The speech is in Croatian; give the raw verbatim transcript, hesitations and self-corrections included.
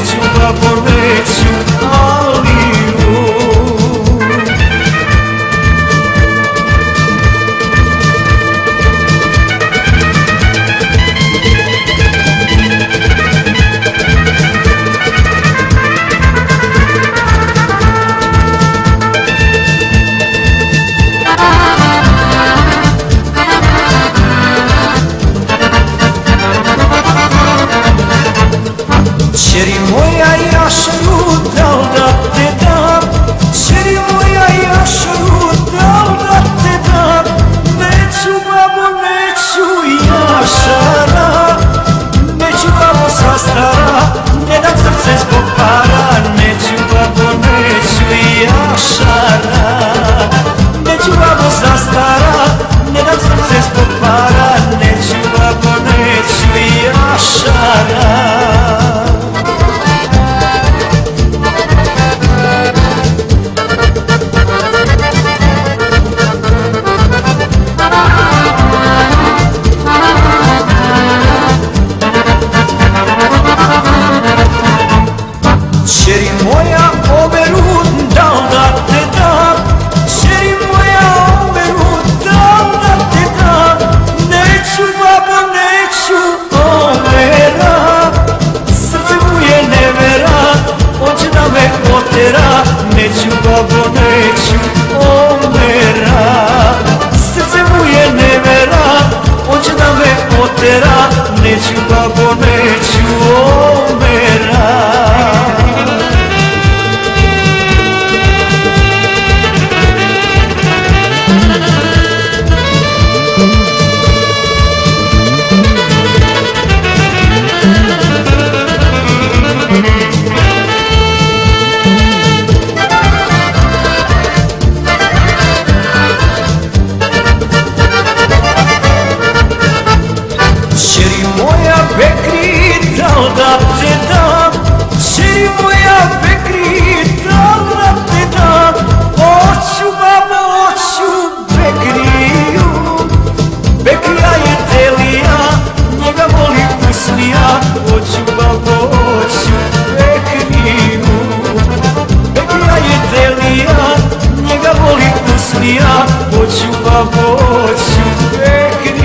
neću babo neću, ali Čeri moja jašaru, dal da te dam, čeri moja jašaru, dal da te dam, neću babo, neću jašara, neću babo zastara, ne dam srce zbog para, neću babo, neću jašara, neću babo zastara, ne dam srce zbog para, neću babo, neću jašara. Čeri moja oberu, dal da te dam, čeri moja oberu, dal da te dam, neću babo, neću omera, srce mu je nevera, hoće da me otera, neću babo, neću omera, srce mu je nevera, hoće da me otera, neću babo, neću omera. Čeri moja bekri, dal da te dam, čeri moja bekri, dal da te dam, oću babo, oću bekriju, bekrija je delija, njega volim usnija, oću babo, oću bekriju, bekrija je delija, njega volim usnija, oću babo, oću bekriju.